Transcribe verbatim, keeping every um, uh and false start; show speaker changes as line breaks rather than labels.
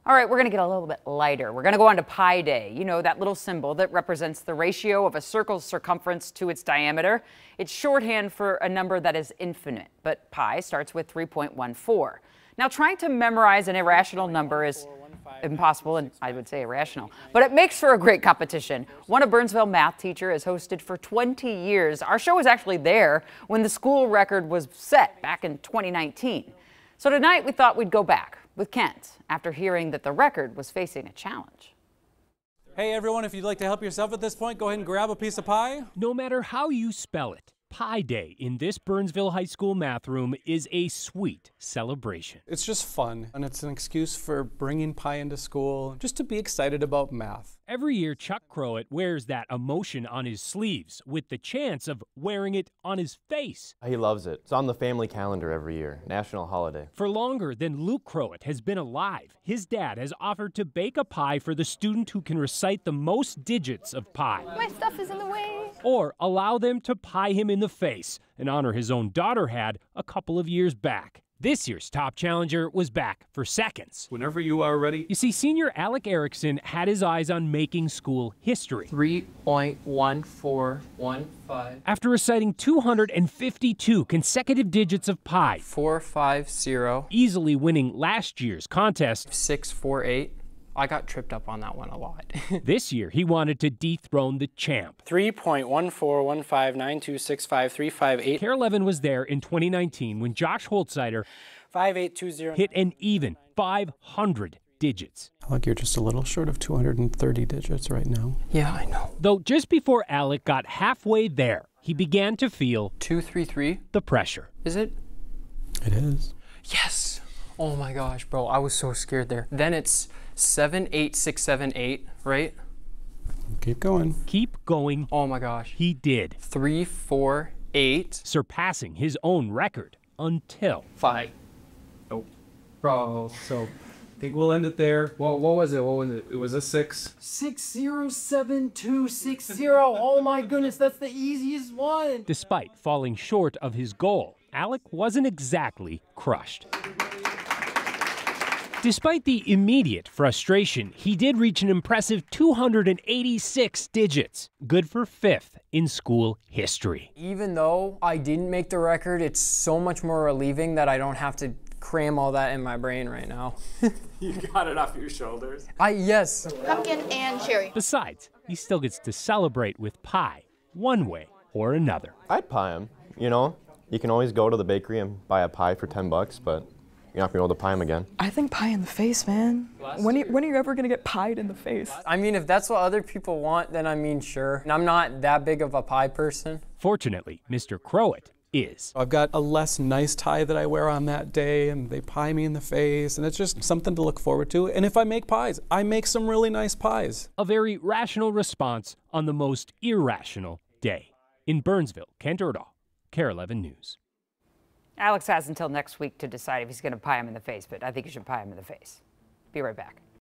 All right, we're going to get a little bit lighter. We're going to go on to Pi Day. You know, that little symbol that represents the ratio of a circle's circumference to its diameter. It's shorthand for a number that is infinite, but pi starts with three point one four. Now, trying to memorize an irrational number is impossible and I would say irrational, but it makes for a great competition. One of Burnsville math teacher has hosted for twenty years. Our show was actually there when the school record was set back in twenty nineteen. So tonight we thought we'd go back with Kent after hearing that the record was facing a challenge.
Hey everyone, if you'd like to help yourself at this point, go ahead and grab a piece of pie.
No matter how you spell it, Pi Day in this Burnsville High School math room is a sweet celebration.
It's just fun, and it's an excuse for bringing pie into school, just to be excited about math.
Every year, Chuck Crowett wears that emotion on his sleeves with the chance of wearing it on his face.
He loves it. It's on the family calendar every year, national holiday.
For longer than Luke Crowett has been alive, his dad has offered to bake a pie for the student who can recite the most digits of pi.
My stuff is in the way.
Or allow them to pie him in the face, an honor his own daughter had a couple of years back. This year's top challenger was back for seconds.
Whenever you are ready.
You see, senior Alec Erickson had his eyes on making school history.
three point one four one five.
After reciting two hundred fifty-two consecutive digits of pi.
four five zero.
Easily winning last year's contest.
six four eight. I got tripped up on that one a lot.
This year, he wanted to dethrone the champ.
three point one four one five nine two six five three five eight.
Care eleven was there in twenty nineteen when Josh Holtsider
five eight two zero
hit an even five hundred digits.
Alec, you're just a little short of two hundred thirty digits right now.
Yeah, I know.
Though just before Alec got halfway there, he began to feel
two three three.
The pressure.
Is it?
It is.
Yes. Oh my gosh, bro. I was so scared there. Then it's seven eight six seven eight, right?
Keep going.
Keep going.
Oh my gosh.
He did.
three four eight.
Surpassing his own record until.
Five. Nope. Bro, so.
I think we'll end it there. What, what was it? What was it? It was a six.
six zero seven two six zero. Oh my goodness, that's the easiest one.
Despite falling short of his goal, Alec wasn't exactly crushed. Despite the immediate frustration, he did reach an impressive two hundred eighty-six digits, good for fifth in school history.
Even though I didn't make the record, it's so much more relieving that I don't have to cram all that in my brain right now.
You got it off your shoulders.
I, yes.
Pumpkin and cherry.
Besides, he still gets to celebrate with pie, one way or another.
I'd pie him, you know? You can always go to the bakery and buy a pie for ten bucks, but you're not gonna be able to pie him again.
I think pie in the face, man. When are, you, when are you ever gonna get pied in the face?
I mean, if that's what other people want, then I mean, sure. And I'm not that big of a pie person.
Fortunately, Mister Crowett is.
I've got a less nice tie that I wear on that day, and they pie me in the face, and it's just something to look forward to. And if I make pies, I make some really nice pies.
A very rational response on the most irrational day. In Burnsville, Kent Erdahl, Care eleven News.
Alex has until next week to decide if he's going to pie him in the face, but I think you should pie him in the face. Be right back.